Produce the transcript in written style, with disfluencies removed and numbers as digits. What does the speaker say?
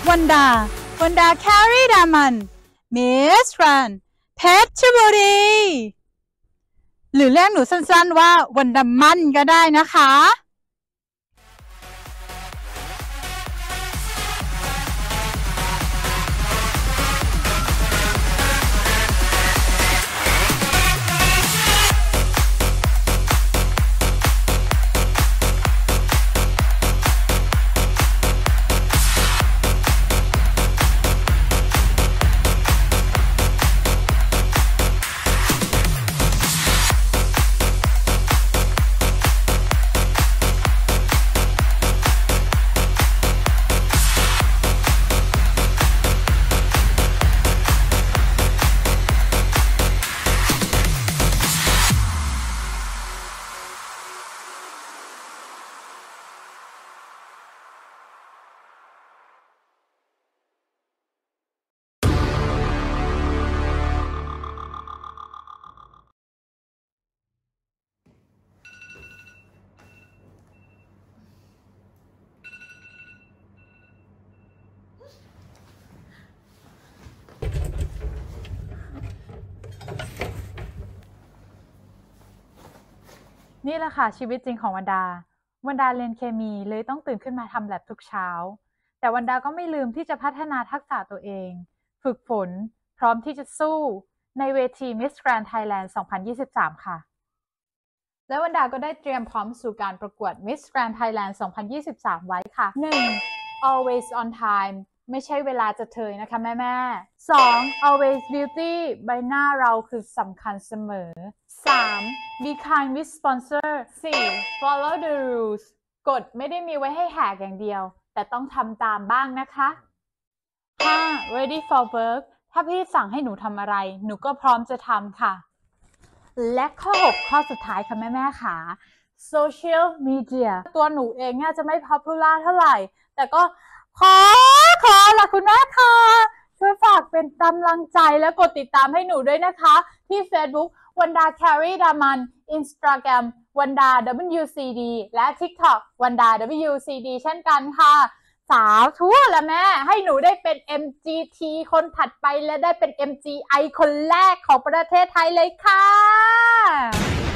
วันดาแครีดามันมิสแกรนด์เพชรบุรีหรือเรียกหนูสั้นๆว่าวันดามันก็ได้นะคะนี่แหละค่ะชีวิตจริงของวันดาเรียนเคมีเลยต้องตื่นขึ้นมาทำแลบทุกเช้าแต่วันดาก็ไม่ลืมที่จะพัฒนาทักษะตัวเองฝึกฝนพร้อมที่จะสู้ในเวที Miss Grand Thailand 2023 ค่ะและวันดาก็ได้เตรียมพร้อมสู่การประกวด Miss Grand Thailand 2023 ไว้ค่ะ 1. Always on time ไม่ใช่เวลาจะเทยนะคะแม่ 2. Always beauty ใบหน้าเราคือสำคัญเสมอ 3. Be kind with sponsor 4. Follow the rules กฎไม่ได้มีไว้ให้แหกอย่างเดียวแต่ต้องทำตามบ้างนะคะ 5. Ready for work ถ้าพี่สั่งให้หนูทำอะไรหนูก็พร้อมจะทำค่ะและข้อ 6 ข้อสุดท้ายค่ะแม่ค่ะ Social Media ตัวหนูเองเนี่ยจะไม่ popular เท่าไหร่แต่ก็ขอละคุณแม่ค่ะช่วยฝากเป็นกำลังใจและกดติดตามให้หนูด้วยนะคะที่ Facebook วันดาแครีดามัน Instagram วันดา WCD และ TikTok วันดา WCD เช่นกันค่ะสาวทั่วละแม่ให้หนูได้เป็น MGT คนถัดไปและได้เป็น MGI คนแรกของประเทศไทยเลยค่ะ